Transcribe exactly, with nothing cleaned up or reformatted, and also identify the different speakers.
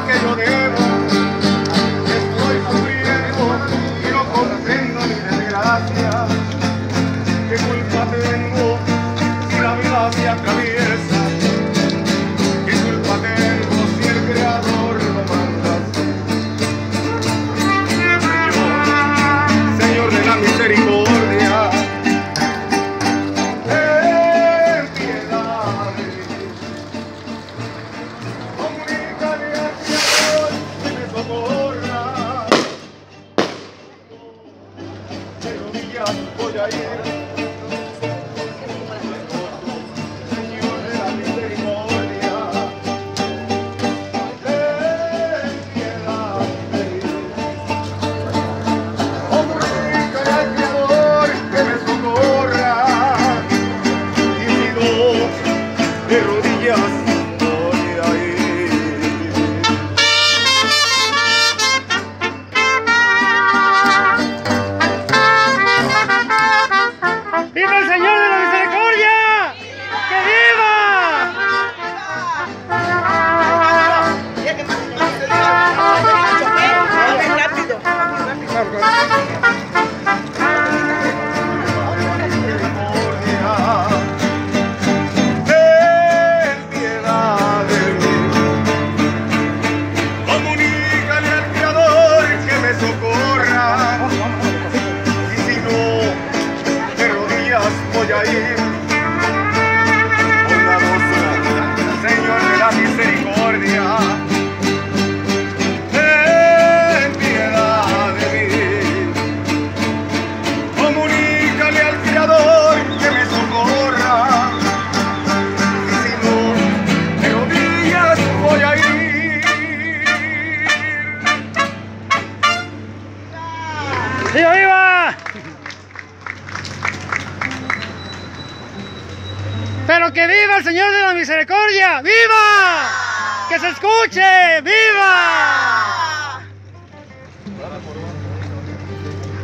Speaker 1: que yo debo. Estoy sufriendo y no comprendo mi desgracia. ¿Qué culpa tengo si la vida me atraviesa? ¿Qué culpa tengo si el Creador lo manda así? Yo, Señor de la misericordia, ten piedad de mí. Comunícale al Creador que me socorra. De rodillas voy a ir. De rodillas voy a ir.
Speaker 2: ¡Viva el Señor de la Misericordia! ¡Que viva!
Speaker 1: Voy a ir bondadoso, Señor de la misericordia, ten piedad de mí. Comunícale al Creador que me socorra, y si no, de rodillas voy a ir.
Speaker 2: ¡Viva, viva! ¡Pero que viva el Señor de la Misericordia! ¡Viva! ¡Que se escuche! ¡Viva!